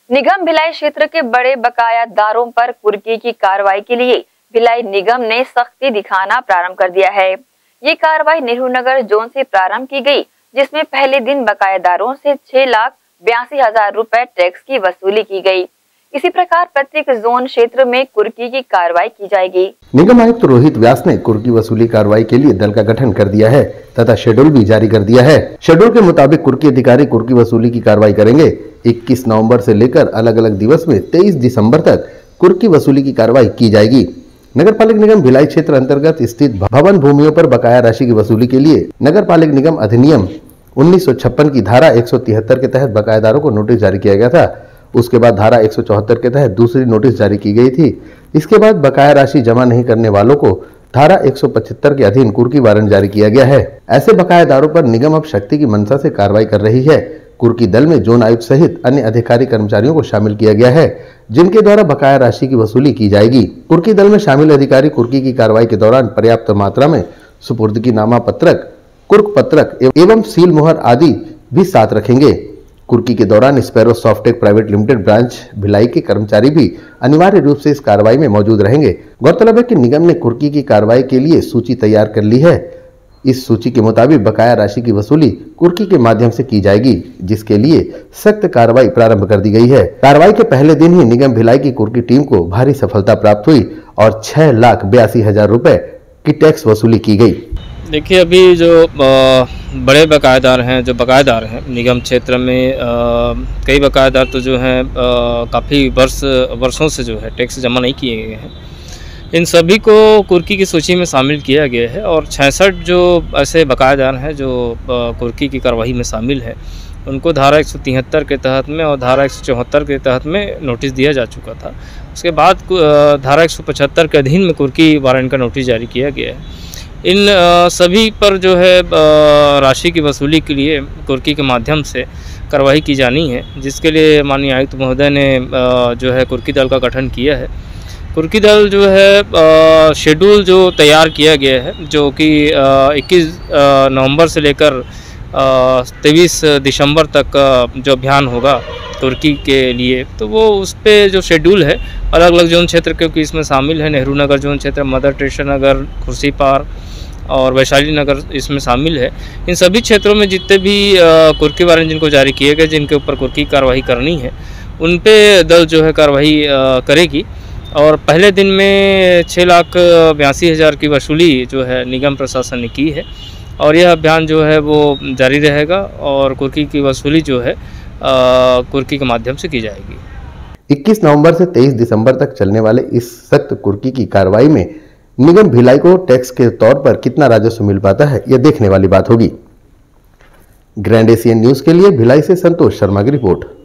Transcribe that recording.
निगम भिलाई क्षेत्र के बड़े बकायादारों पर कुर्की की कार्रवाई के लिए भिलाई निगम ने सख्ती दिखाना प्रारंभ कर दिया है। ये कार्रवाई नेहरू नगर जोन से प्रारंभ की गई, जिसमें पहले दिन बकायादारों से 6,82,000 रुपए टैक्स की वसूली की गई। इसी प्रकार प्रत्येक जोन क्षेत्र में कुर्की की कार्रवाई की जाएगी। निगम आयुक्त रोहित व्यास ने कुर्की वसूली कार्रवाई के लिए दल का गठन कर दिया है तथा शेड्यूल भी जारी कर दिया है। शेड्यूल के मुताबिक कुर्की अधिकारी कुर्की वसूली की कार्रवाई करेंगे। 21 नवंबर से लेकर अलग अलग दिवस में 23 दिसंबर तक कुर्की वसूली की कार्रवाई की जाएगी। नगर पालिक निगम भिलाई क्षेत्र अंतर्गत स्थित भवन भूमियों पर बकाया राशि की वसूली के लिए नगर पालिक निगम अधिनियम 1956 की धारा 173 के तहत बकायेदारों को नोटिस जारी किया गया था। उसके बाद धारा 174 के तहत दूसरी नोटिस जारी की गई थी। इसके बाद बकाया राशि जमा नहीं करने वालों को धारा 175 के अधीन कुर्की वारंट जारी किया गया है। ऐसे बकायेदारों पर निगम अब शक्ति की मंशा से कार्रवाई कर रही है। कुर्की दल में जोन आयुक्त सहित अन्य अधिकारी कर्मचारियों को शामिल किया गया है, जिनके द्वारा बकाया राशि की वसूली की जाएगी। कुर्की दल में शामिल अधिकारी कुर्की की कार्रवाई के दौरान पर्याप्त मात्रा में सुपुर्दगीनामा पत्रक, कुर्क पत्रक एवं सील मोहर आदि भी साथ रखेंगे। कुर्की के दौरान sparrow softech private limited branch Bhilai के कर्मचारी भी अनिवार्य रूप से इस कार्रवाई में मौजूद रहेंगे। गौरतलब है कि निगम ने कुर्की की कार्रवाई के लिए सूची तैयार कर ली है। इस सूची के मुताबिक बकाया राशि की वसूली कुर्की के माध्यम से की जाएगी, जिसके लिए सख्त कार्रवाई प्रारंभ कर दी गई है। कार्रवाई के पहले दिन ही निगम भिलाई की कुर्की टीम को भारी सफलता प्राप्त हुई और 6,82,000 रुपए की टैक्स वसूली की गई। देखिए, अभी जो बड़े बकायेदार हैं, जो बकायेदार हैं निगम क्षेत्र में, कई बकायेदार तो जो हैं काफ़ी वर्षों से जो है टैक्स जमा नहीं किए गए हैं। इन सभी को कुर्की की सूची में शामिल किया गया है और 66 जो ऐसे बकायेदार हैं जो कुर्की की कार्रवाई में शामिल है, उनको धारा 173 के तहत में और धारा 174 के तहत में नोटिस दिया जा चुका था। उसके बाद धारा 175 के अधीन में कुर्की वारंट का नोटिस जारी किया गया है। इन सभी पर जो है राशि की वसूली के लिए कुर्की के माध्यम से कार्रवाई की जानी है, जिसके लिए माननीय आयुक्त महोदय ने जो है कुर्की दल का गठन किया है। कुर्की दल जो है शेड्यूल जो तैयार किया गया है, जो कि 21 नवंबर से लेकर 23 दिसंबर तक जो अभियान होगा कुर्की के लिए, तो वो उस पर जो शेड्यूल है अलग अलग जोन क्षेत्र क्योंकि इसमें शामिल है। नेहरू नगर जोन क्षेत्र, मदर टेरेसा नगर, खुर्सीपार और वैशाली नगर इसमें शामिल है। इन सभी क्षेत्रों में जितने भी कुर्की वारंट जिनको जारी किए गए, जिनके ऊपर कुर्की कार्रवाई करनी है, उन पे दल जो है कार्रवाई करेगी। और पहले दिन में 6,82,000 की वसूली जो है निगम प्रशासन ने की है और यह अभियान जो है वो जारी रहेगा और कुर्की की वसूली जो है कुर्की के माध्यम से की जाएगी। 21 नवंबर से 23 दिसंबर तक चलने वाले इस सख्त कुर्की की कार्रवाई में निगम भिलाई को टैक्स के तौर पर कितना राजस्व मिल पाता है, यह देखने वाली बात होगी। ग्रैंड एशियन न्यूज के लिए भिलाई से संतोष शर्मा की रिपोर्ट।